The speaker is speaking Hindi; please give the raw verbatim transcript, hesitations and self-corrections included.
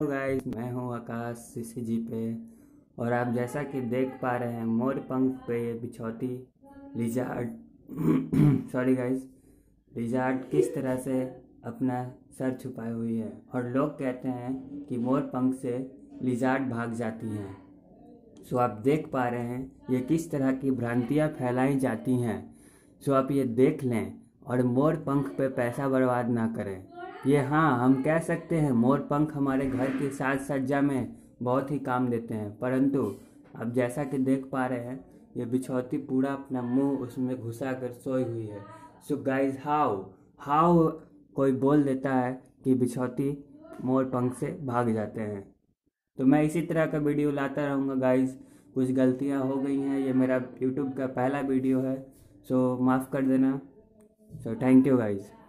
हेलो गाइस, मैं हूं आकाश सीसी जी पे। और आप जैसा कि देख पा रहे हैं मोर पंख पे ये बिछौती लिजार्ड सॉरी गाइस, लिजार्ड किस तरह से अपना सर छुपाई हुई है। और लोग कहते हैं कि मोर पंख से लिजार्ड भाग जाती हैं। सो आप देख पा रहे हैं ये किस तरह की भ्रांतियाँ फैलाई जाती हैं। सो आप ये देख लें और मोर पंख पे पैसा बर्बाद ना करें। ये हाँ, हम कह सकते हैं मोर पंख हमारे घर की साज सज्जा में बहुत ही काम देते हैं, परंतु अब जैसा कि देख पा रहे हैं ये बिछौती पूरा अपना मुंह उसमें घुसा कर सोई हुई है। सो गाइज, हाउ हाउ कोई बोल देता है कि बिछौती मोर पंख से भाग जाते हैं। तो मैं इसी तरह का वीडियो लाता रहूँगा गाइज। कुछ गलतियाँ हो गई हैं, ये मेरा यूट्यूब का पहला वीडियो है, सो माफ़ कर देना। So thank you guys.